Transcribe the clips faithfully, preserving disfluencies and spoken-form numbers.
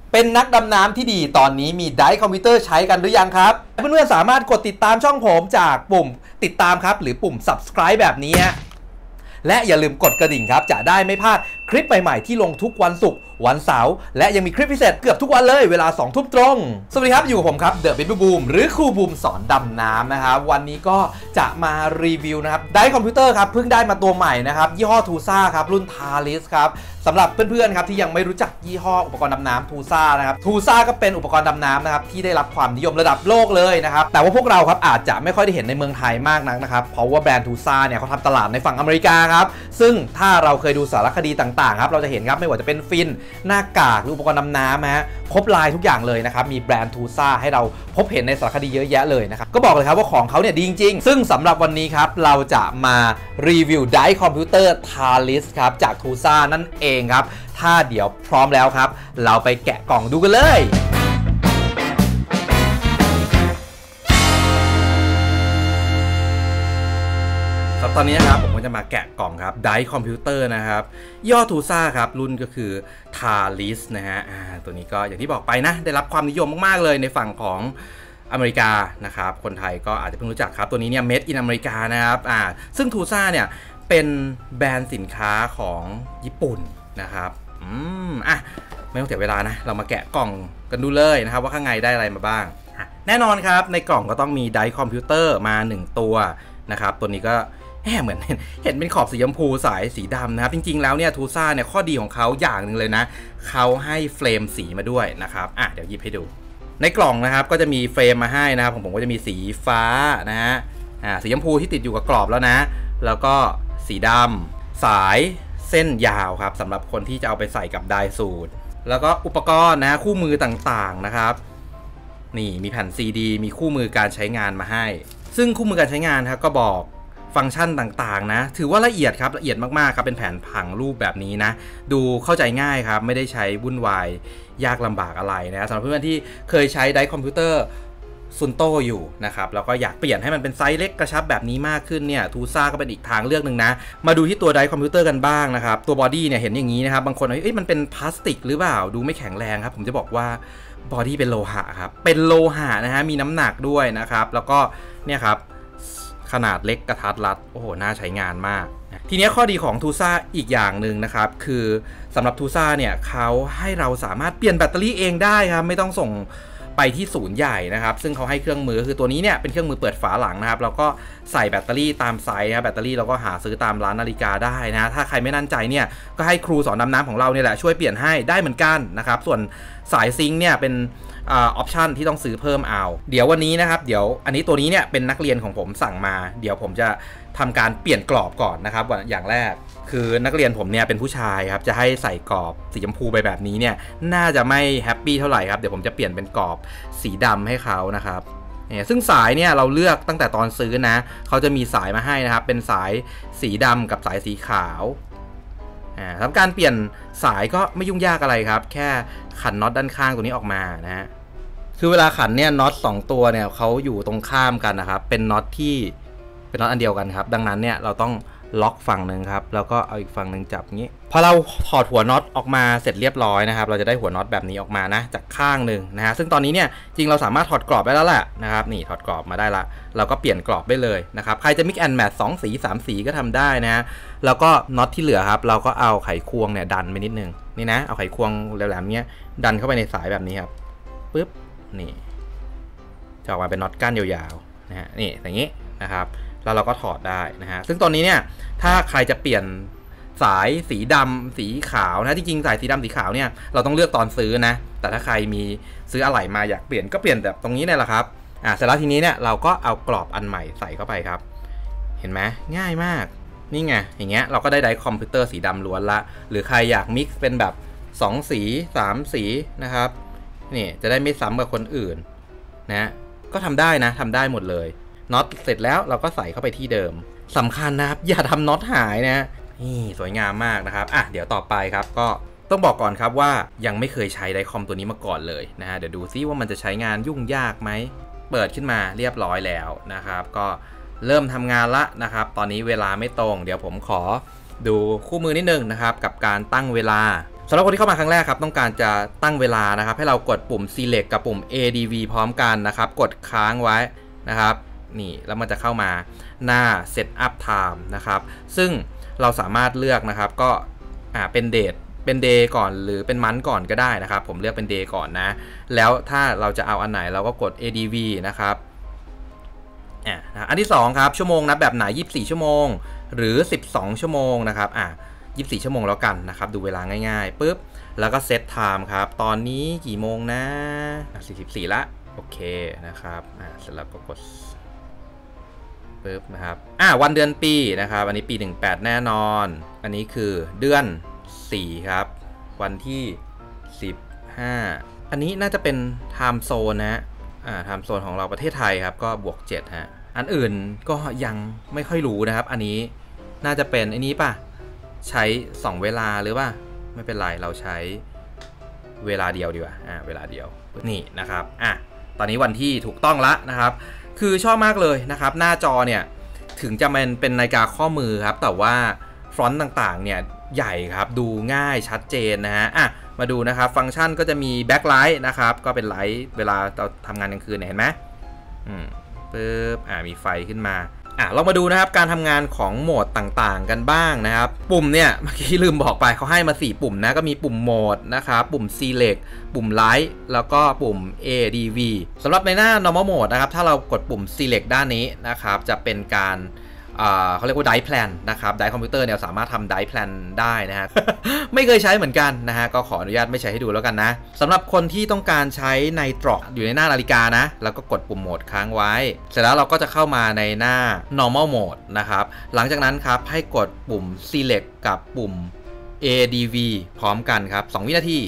เป็นนักดำน้ำที่ดีตอนนี้มีไดร์คอมพิวเตอร์ใช้กันหรือยังครับเพื่อนๆสามารถกดติดตามช่องผมจากปุ่มติดตามครับหรือปุ่ม ซับสไครบ์ แบบนี้และอย่าลืมกดกระดิ่งครับจะได้ไม่พลาดคลิปใหม่ๆที่ลงทุกวันศุกร์วันเสาร์และยังมีคลิปพิเศษเกือบทุกวันเลยเวลาสองทุ่มตรงสวัสดีครับอยู่กับผมครับเดอะเบบี้บูมหรือครูบูมสอนดำน้ำนะครับวันนี้ก็จะมารีวิวนะครับไดร์คอมพิวเตอร์ครับเพิ่งได้มาตัวใหม่นะครับยี่ห้อทูซ่าครับรุ่นทาริสครับสำหรับเพื่อนๆครับที่ยังไม่รู้จักยี่ห้ออุปกรณ์ดำน้ำทูซ่านะครับทูซ่าก็เป็นอุปกรณ์ดำน้ำนะครับที่ได้รับความนิยมระดับโลกเลยนะครับแต่ว่าพวกเราครับอาจจะไม่ค่อยได้เห็นในเมืองไทยมากนักนะครับเพราะว่าแบรนด์ทูซ่าเนี่ยเขาทำตลาดในฝั่งอเมริกาครับซึ่งถ้าเราเคยดูสารคดีต่างๆครับเราจะเห็นครับไม่ว่าจะเป็นฟินหน้ากากหรืออุปกรณ์ดำน้ำนะฮะครบลายทุกอย่างเลยนะครับมีแบรนด์ทูซ่าให้เราพบเห็นในสารคดีเยอะแยะเลยนะครับก็บอกเลยครับว่าของเขาเนี่ยดีจริงๆซึ่งสำหรับวันนี้ครับเราจะมารีวิวไดร์คอมพิวเตอร์ทาริสครับจากทูซ่านั่นเองครับถ้าเดี๋ยวพร้อมแล้วครับเราไปแกะกล่องดูกันเลยครับตอนนี้นะครับผมก็จะมาแกะกล่องครับไดร์คอมพิวเตอร์นะครับย่อทูซ่าครับรุ่นก็คือทาริสนะฮะตัวนี้ก็อย่างที่บอกไปนะได้รับความนิยมมากๆเลยในฝั่งของอเมริกานะครับคนไทยก็อาจจะเพิ่งรู้จักครับตัวนี้เนี่ย Made in อเมริกานะครับอ่าซึ่งทูซ่าเนี่ยเป็นแบรนด์สินค้าของญี่ปุ่นนะครับอืมอ่ะไม่ต้องเสียเวลานะเรามาแกะกล่องกันดูเลยนะครับว่าข้างในได้อะไรมาบ้างแน่นอนครับในกล่องก็ต้องมีไดร์คอมพิวเตอร์มาหนึ่งตัวนะครับตัวนี้ก็เหมือนเห็นเป็นขอบสีชมพูสายสีดำนะครับจริงๆแล้วเนี่ยทูซ่าเนี่ยข้อดีของเขาอย่างหนึ่งเลยนะเขาให้เฟรมสีมาด้วยนะครับอ่ะเดี๋ยวหยิบให้ดูในกล่องนะครับก็จะมีเฟรมมาให้นะครับของผมก็จะมีสีฟ้านะฮะอ่าสีชมพูที่ติดอยู่กับกรอบแล้วนะแล้วก็สีดำสายเส้นยาวครับสำหรับคนที่จะเอาไปใส่กับไดร์สูตรแล้วก็อุปกรณ์นะคู่มือต่างๆนะครับนี่มีแผ่นซีดีมีคู่มือการใช้งานมาให้ซึ่งคู่มือการใช้งานครับก็บอกฟังก์ชันต่างๆนะถือว่าละเอียดครับละเอียดมากๆครับเป็นแผนผังรูปแบบนี้นะดูเข้าใจง่ายครับไม่ได้ใช้วุ่นวายยากลำบากอะไรนะสำหรับเพื่อนๆที่เคยใช้ไดร์คอมพิวเตอร์ซุนโตอยู่นะครับแล้วก็อยากเปลี่ยนให้มันเป็นไซส์เล็กกระชับแบบนี้มากขึ้นเนี่ยทูซ่าก็เป็นอีกทางเลือกหนึ่งนะมาดูที่ตัวไดร์คอมพิวเตอร์กันบ้างนะครับตัวบอดี้เนี่ยเห็นอย่างนี้นะครับบางคนเอ้ยมันเป็นพลาสติกหรือเปล่าดูไม่แข็งแรงครับผมจะบอกว่าบอดี้เป็นโลหะครับเป็นโลหะนะฮะมีน้ำหนักด้วยนะครับแล้วก็เนี่ยครับขนาดเล็กกระทัดรัดโอ้โหน่าใช้งานมากทีนี้ข้อดีของทูซ่าอีกอย่างหนึ่งนะครับคือสำหรับทูซ่าเนี่ยเขาให้เราสามารถเปลี่ยนแบตเตอรี่เองได้ครับไม่ต้องส่งไปที่ศูนย์ใหญ่นะครับซึ่งเขาให้เครื่องมือคือตัวนี้เนี่ยเป็นเครื่องมือเปิดฝาหลังนะครับแล้วก็ใส่แบตเตอรี่ตามไซส์นะแบตเตอรี่เราก็หาซื้อตามร้านนาฬิกาได้นะถ้าใครไม่มั่นใจเนี่ยก็ให้ครูสอนดำน้ำของเราเนี่ยแหละช่วยเปลี่ยนให้ได้เหมือนกันนะครับส่วนสายซิงค์เนี่ยเป็นออปชันที่ต้องซื้อเพิ่มเอาเดี๋ยววันนี้นะครับเดี๋ยวอันนี้ตัวนี้เนี่ยเป็นนักเรียนของผมสั่งมาเดี๋ยวผมจะทำการเปลี่ยนกรอบก่อนนะครับอย่างแรกคือนักเรียนผมเนี่ยเป็นผู้ชายครับจะให้ใส่กรอบสีชมพูไปแบบนี้เนี่ยน่าจะไม่แฮปปี้เท่าไหร่ครับเดี๋ยวผมจะเปลี่ยนเป็นกรอบสีดำให้เขานะครับซึ่งสายเนี่ยเราเลือกตั้งแต่ตอนซื้อนะเขาจะมีสายมาให้นะครับเป็นสายสีดำกับสายสีขาวทำการเปลี่ยนสายก็ไม่ยุ่งยากอะไรครับแค่ขันน็อตด้านข้างตัวนี้ออกมานะฮะคือเวลาขันเนี่ยน็อตสองตัวเนี่ยเขาอยู่ตรงข้ามกันนะครับเป็นน็อตที่เป็นน็อตอันเดียวกันครับดังนั้นเนี่ยเราต้องล็อกฝั่งหนึ่งครับแล้วก็เอาอีกฝั่งหนึ่งจับงี้พอเราถอดหัวน็อตออกมาเสร็จเรียบร้อยนะครับเราจะได้หัวน็อตแบบนี้ออกมานะจากข้างหนึ่งนะฮะซึ่งตอนนี้เนี่ยจริงเราสามารถถอดกรอบได้แล้วแหละนะครับนี่ถอดกรอบมาได้ละเราก็เปลี่ยนกรอบได้เลยนะครับใครจะ mix and match สองสีสามสีก็ทำได้นะฮะแล้วก็น็อตที่เหลือครับเราก็เอาไขควงเนี่ยดันไปนิดนึงนี่นะเอาไขควงแหลมๆเนี้ยดันเข้าไปในสายแบบนี้ครับปึ๊บนี่จะออกมาเป็นน็อตก้านยาวๆนะฮะนี่อย่างนี้นะครับแล้วเราก็ถอดได้นะฮะซึ่งตอนนี้เนี่ยถ้าใครจะเปลี่ยนสายสีดำสีขาวนะจริงๆสายสีดำสีขาวเนี่ยเราต้องเลือกตอนซื้อนะแต่ถ้าใครมีซื้ออะไหล่มาอยากเปลี่ยนก็เปลี่ยนแบบตรงนี้เนี่ยแหละครับอ่าเสร็จแล้วทีนี้เนี่ยเราก็เอากรอบอันใหม่ใส่เข้าไปครับเห็นไหมง่ายมากนี่ไงอย่างเงี้ยเราก็ได้ไดร์คอมพิวเตอร์สีดำล้วนละหรือใครอยากมิกซ์เป็นแบบสองสีสามสีนะครับนี่จะได้ไม่ซ้ำกับคนอื่นนะก็ทำได้นะทำได้หมดเลยน็อตเสร็จแล้วเราก็ใส่เข้าไปที่เดิมสำคัญนะครับอย่าทำน็อตหายนะนี่สวยงามมากนะครับอ่ะเดี๋ยวต่อไปครับก็ต้องบอกก่อนครับว่ายังไม่เคยใช้ไดร์คอมตัวนี้มาก่อนเลยนะฮะเดี๋ยวดูซิว่ามันจะใช้งานยุ่งยากไหมเปิดขึ้นมาเรียบร้อยแล้วนะครับก็เริ่มทำงานละนะครับตอนนี้เวลาไม่ตรงเดี๋ยวผมขอดูคู่มือนิดนึงนะครับกับการตั้งเวลาสำหรับคนที่เข้ามาครั้งแรกครับต้องการจะตั้งเวลานะครับให้เรากดปุ่ม select กับปุ่ม เอ ดี วี พร้อมกันนะครับกดค้างไว้นะครับนี่แล้วมันจะเข้ามาหน้า setup time นะครับซึ่งเราสามารถเลือกนะครับก็อ่าเป็นเดทเป็น day ก่อนหรือเป็นมันก่อนก็ได้นะครับผมเลือกเป็น day ก่อนนะแล้วถ้าเราจะเอาอันไหนเราก็กด เอ ดี วี นะครับอ่าอันที่สองครับชั่วโมงนับแบบไหนยี่สิบสี่ชั่วโมงหรือสิบสองชั่วโมงนะครับอ่ายี่สิบสี่ชั่วโมงแล้วกันนะครับดูเวลาง่ายๆปุ๊บแล้วก็เซตไทม์ครับตอนนี้กี่โมงนะสี่สิบสี่ละโอเคนะครับอ่าเสร็จแล้วก็กดปุ๊บนะครับอ่าวันเดือนปีนะครับอันนี้ปีหนึ่งแปดแน่นอนอันนี้คือเดือนสี่ครับวันที่สิบห้าอันนี้น่าจะเป็นไทม์โซนนะอ่าไทม์โซนของเราประเทศไทยครับก็บวกเจ็ดฮะอันอื่นก็ยังไม่ค่อยรู้นะครับอันนี้น่าจะเป็นอันนี้ป่ะใช้สองเวลาหรือว่าไม่เป็นไรเราใช้เวลาเดียวดีกว่าอ่าเวลาเดียวนี่นะครับอ่ะตอนนี้วันที่ถูกต้องละนะครับคือชอบมากเลยนะครับหน้าจอเนี่ยถึงจะเป็นเป็นนาฬิกาข้อมือครับแต่ว่าฟอนต์ต่างๆเนี่ยใหญ่ครับดูง่ายชัดเจนนะฮะอ่ะมาดูนะครับฟังก์ชันก็จะมีแบ็คไลท์นะครับก็เป็นไลท์เวลาเราทำงานกลางคืนเห็นไหมอืมปึ๊บอ่ามีไฟขึ้นมาอ่ะเรามาดูนะครับการทำงานของโหมดต่างๆกันบ้างนะครับปุ่มเนี่ยเมื่อกี้ลืมบอกไปเขาให้มาสี่ปุ่มนะก็มีปุ่มโหมดนะครับปุ่ม select ปุ่ม light แล้วก็ปุ่ม เอ ดี วี สำหรับในหน้า normal mode นะครับถ้าเรากดปุ่ม select ด้านนี้นะครับจะเป็นการเขาเรียกว่า Dice Plan นะครับ Dice Computer เนี่ยสามารถทำ Dice Plan ได้นะฮะ ไม่เคยใช้เหมือนกันนะฮะก็ขออนุญาตไม่ใช้ให้ดูแล้วกันนะสำหรับคนที่ต้องการใช้ในตรอกอยู่ในหน้านาฬิกานะแล้วก็กดปุ่มโหมดค้างไว้เสร็จแล้วเราก็จะเข้ามาในหน้า normal mode นะครับหลังจากนั้นครับให้กดปุ่ม select กับปุ่ม เอ ดี วี พร้อมกันครับสองวินาที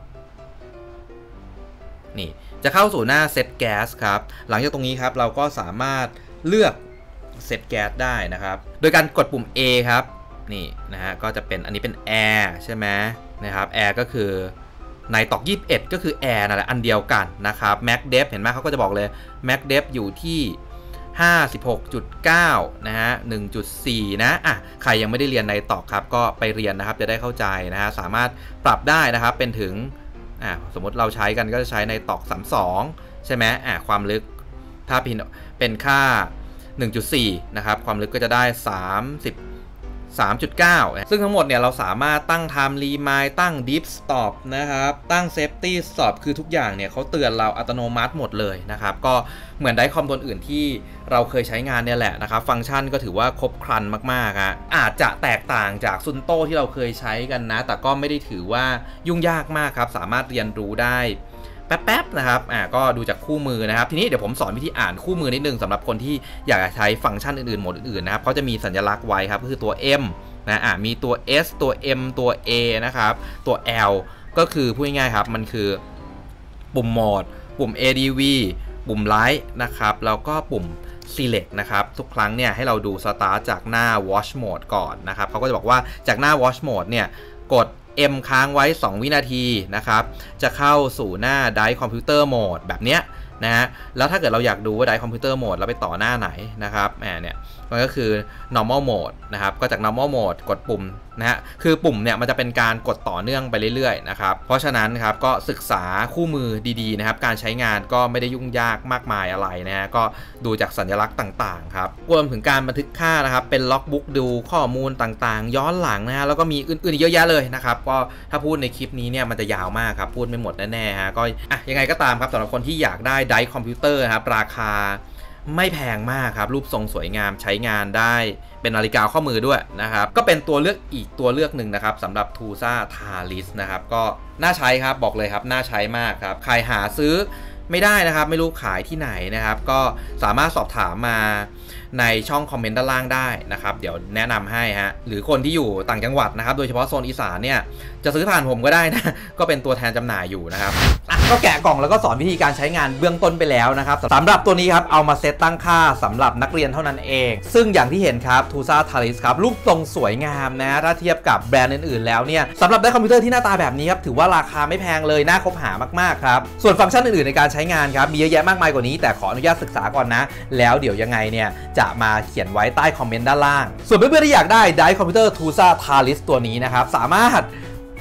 นี่จะเข้าสู่หน้า Set Gas ครับหลังจากตรงนี้ครับเราก็สามารถเลือกเซตแก๊สได้นะครับโดยการกดปุ่ม A ครับนี่นะฮะก็จะเป็นอันนี้เป็น Air ใช่ไหมนะครับ Air ก็คือในตอกยี่สิบเอ็ดก็คือ Air นั่นแหละอันเดียวกันนะครับ Max Depth เห็นไหมเขาก็จะบอกเลย Max Depth อยู่ที่ ห้าสิบหกจุดเก้า นะฮะ หนึ่งจุดสี่ นะอ่ะใครยังไม่ได้เรียนในตอกครับก็ไปเรียนนะครับจะได้เข้าใจนะฮะสามารถปรับได้นะครับเป็นถึงอ่ะสมมติเราใช้กันก็จะใช้ในตอกสามสิบสองใช่ไหมอ่ะความลึกถ้าเป็นค่าหนึ่งจุดสี่ นะครับความลึกก็จะได้สามสิบสามจุดเก้า ซึ่งทั้งหมดเนี่ยเราสามารถตั้ง Time Remind ตั้ง Deep Stop นะครับตั้ง Safety Stop คือทุกอย่างเนี่ยเขาเตือนเราอัตโนมัติหมดเลยนะครับก็เหมือนไดคอมตัวอื่นที่เราเคยใช้งานเนี่ยแหละนะครับฟังก์ชันก็ถือว่าครบครันมากๆฮะอาจจะแตกต่างจากซุนโต้ที่เราเคยใช้กันนะแต่ก็ไม่ได้ถือว่ายุ่งยากมากครับสามารถเรียนรู้ได้แป๊บๆนะครับอ่าก็ดูจากคู่มือนะครับทีนี้เดี๋ยวผมสอนวิธีอ่านคู่มือนิดนึงสำหรับคนที่อยากจะใช้ฟังก์ชันอื่นๆโหมดอื่นๆนะครับเขาจะมีสัญลักษณ์ไว้ครับก็คือตัว M นะอ่ามีตัว S ตัว M ตัว A นะครับตัว L ก็คือพูดง่ายๆครับมันคือปุ่มโหมดปุ่ม เอ ดี วี ปุ่ม Light นะครับแล้วก็ปุ่ม Select นะครับทุกครั้งเนี่ยให้เราดู Start จากหน้า Watch Mode ก่อนนะครับเขาก็จะบอกว่าจากหน้า Watch Mode เนี่ยกดM ค้างไว้สองวินาทีนะครับจะเข้าสู่หน้า Dice Computer Mode แบบเนี้ยนะฮะแล้วถ้าเกิดเราอยากดูว่า Dice Computer Mode แล้วไปต่อหน้าไหนนะครับแหมเนี่ยมันก็คือ normal mode นะครับก็จาก normal mode กดปุ่มนะฮะคือปุ่มเนี่ยมันจะเป็นการกดต่อเนื่องไปเรื่อยๆนะครับเพราะฉะนั้นครับก็ศึกษาคู่มือดีๆนะครับการใช้งานก็ไม่ได้ยุ่งยากมากมายอะไรนะฮะก็ดูจากสัญลักษณ์ต่างๆครับรวมถึงการบันทึกค่านะครับเป็นล็อกบุ๊กดูข้อมูลต่างๆย้อนหลังนะฮะแล้วก็มีอื่นๆเยอะแยะเลยนะครับก็ถ้าพูดในคลิปนี้เนี่ยมันจะยาวมากครับพูดไม่หมดแน่ๆฮะก็อ่ะยังไงก็ตามครับสำหรับคนที่อยากได้ Dice Computer นะครับราคาไม่แพงมากครับรูปทรงสวยงามใช้งานได้เป็นนาฬิกาข้อมือด้วยนะครับก็เป็นตัวเลือกอีกตัวเลือกหนึ่งนะครับสำหรับ ทูซ่า Talis นะครับก็น่าใช้ครับบอกเลยครับน่าใช้มากครับใครหาซื้อไม่ได้นะครับไม่รู้ขายที่ไหนนะครับก็สามารถสอบถามมาในช่องคอมเมนต์ด้านล่างได้นะครับเดี๋ยวแนะนำให้ฮะหรือคนที่อยู่ต่างจังหวัดนะครับโดยเฉพาะโซนอีสานเนี่ยจะซื้อผ่านผมก็ได้นะก็เป็นตัวแทนจำหน่ายอยู่นะครับก็แกะกล่องแล้วก็สอนวิธีการใช้งานเบื้องต้นไปแล้วนะครับสำหรับตัวนี้ครับเอามาเซตตั้งค่าสำหรับนักเรียนเท่านั้นเองซึ่งอย่างที่เห็นครับ ทูซ่า Talis ครับรูปทรงสวยงามนะถ้าเทียบกับแบรนด์อื่นๆแล้วเนี่ยสำหรับได้คอมพิวเตอร์ที่หน้าตาแบบนี้ครับถือว่าราคาไม่แพงเลยน่าคบหามากๆครับส่วนฟังก์ชันอื่นๆในการใช้งานครับมีเยอะแยะมากมายกว่านี้แต่ขออนุญาตศึกษาก่อนนะแล้วเดี๋ยวยังไงเนี่ยจะมาเขียนไว้ใต้คอมเมนต์ด้านล่างส่วนเพื่อนๆที่อยากได้ Dice Computer ทูซ่า Talis ตัวนี้นะครับสามารถ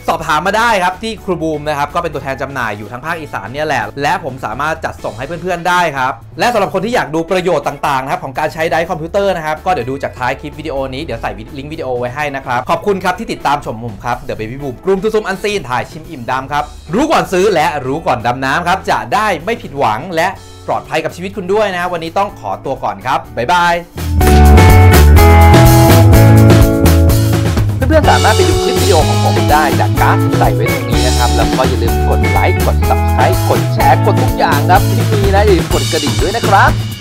สอบถามมาได้ครับที่ครูบูมนะครับก็เป็นตัวแทนจำหน่ายอยู่ทั้งภาคอีสานเนี่ยแหละและผมสามารถจัดส่งให้เพื่อนๆได้ครับและสำหรับคนที่อยากดูประโยชน์ต่างๆนะครับของการใช้ไดร์คอมพิวเตอร์นะครับก็เดี๋ยวดูจากท้ายคลิปวิดีโอนี้เดี๋ยวใส่ลิงก์วิดีโอไว้ให้นะครับขอบคุณครับที่ติดตามชมผมครับเดอะเบบี้บูมกลุ่มทุซุมอันซีนถ่ายชิมอิ่มดำครับรู้ก่อนซื้อและรู้ก่อนดำน้ำครับจะได้ไม่ผิดหวังและปลอดภัยกับชีวิตคุณด้วยนะวันนี้ต้องขอตัวก่อนครับบ๊ายบายเพื่อนๆสามารถไปดูคลิปวิดีโอของผมได้จากการ์ดที่ใส่ไว้ตรงนี้นะครับแล้วก็อย่าลืมกดไลค์กด ซับสไครบ์ กดแชร์กดทุกอย่างครับที่มีนะอย่าลืมกดกระดิ่งด้วยนะครับ